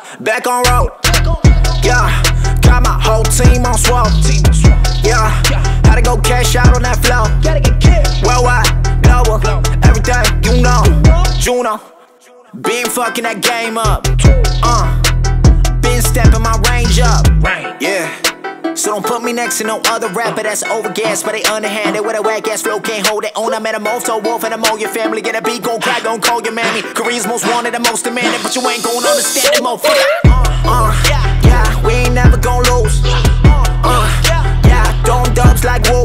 back on road. Yeah, got my whole team on swole. Yeah, had to go cash out on that flow. Worldwide, global, everything you know. Juno, been fucking that game up. Been stepping my range up. Yeah. So don't put me next to no other rapper that's overgassed, but they underhanded with a whack ass flow, can't hold it on. I'm at a Moto Wolf and I'm on your family. Get a beat, gon' crack, gon' call your mammy. Korea's most wanted and most demanded, but you ain't gon' understand it, motherfucker. Yeah, we ain't never gon' lose. Yeah, throwing dubs like woo.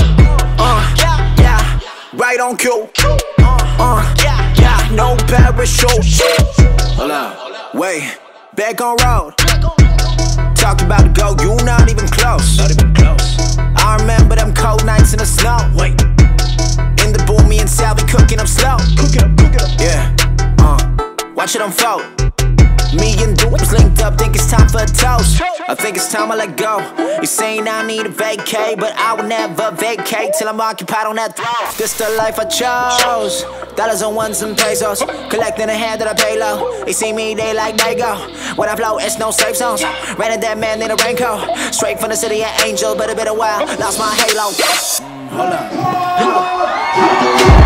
Yeah, right on cue. Yeah, no parachute. Hold up, wait, back on road. Talked about to go, you not even close. I remember them cold nights in the snow. In the boom, me and Sal be cooking up slow. Yeah, watch it unfold. Me and Dupes linked up, think it's time for a toast. I think it's time I let go. You saying I need a vacate, but I will never vacate till I'm occupied on that throne. This the life I chose. Dollars on ones and pesos, collecting a hand that I pay low. They see me, they like they go. When I flow, it's no safe zones. Ran at that man in a raincoat, straight from the city of Angel, but a bit of while, lost my halo. Hold up.